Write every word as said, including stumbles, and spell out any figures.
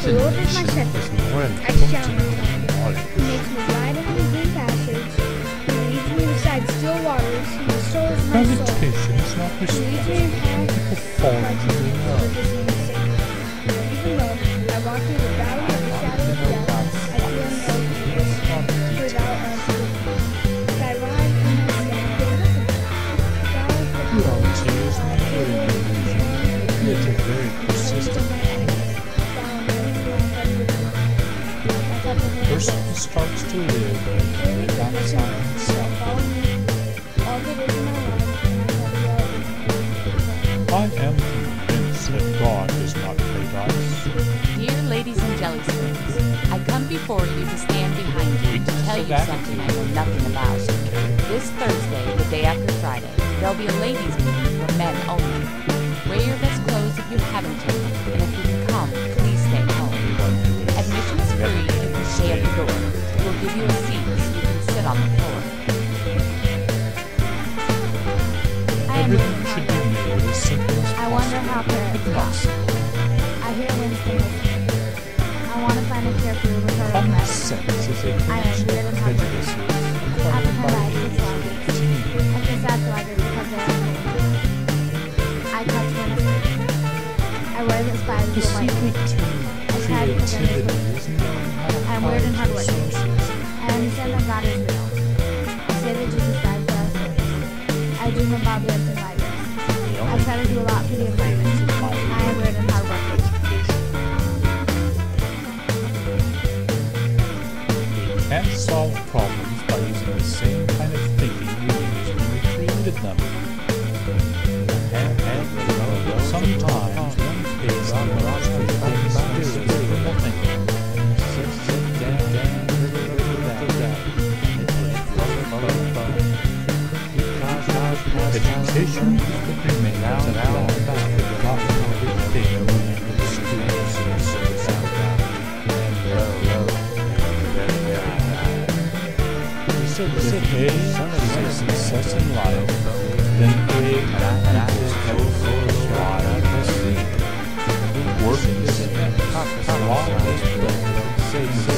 The Lord is my shepherd, I shall not want. He makes me lie down in green pastures. He leads me beside still waters. He restores my soul. Meditation is not He leads me in paths of righteousness for his name's sake. Even though I walk through the valley of the shadow of death, I fear no evil, for thou art with me. Thy rod and thy staff they comfort me. Thou You are tears not good in illusion, yet you're very persistent. Person starts to live without science. I am convinced that God does not play dice. Dear ladies and jelly spoons, I come before you to stand behind you to tell you something I know nothing about. This Thursday, the day after Friday, there'll be a ladies' meeting for men only. Wear your best clothes if you haven't to, and if you can come, please stay home. Admission is free. You can stay at the door. We'll give you a seat so you can sit on the floor. Everything should be made as simple as I wonder how parrots talk. I hear Winston listening. I want to find a carefree return common letter. sense is a I am weird and hungry. prejudices I acquired pretend by I feel age sluggish. fifteen. I feel sad sluggish because they are new. I touch Winston. I wear the spies The with my secret to I try to prevent creativity this. is knowing how to I'm weird and find hardworking. resources. I understand that God is real. I say that Jesus died for our sins. I dream about the empty library. The I only try to do a lot for the environment. I am weird and hardworking. We can't solve problems by using the same kind of thinking we used when we created them. Sometimes one pays the most for things unskillful thinking. Education could remain as a long documented thing in the schools. If A is a success in life, then A equals Y plus Z. Work is a law is built.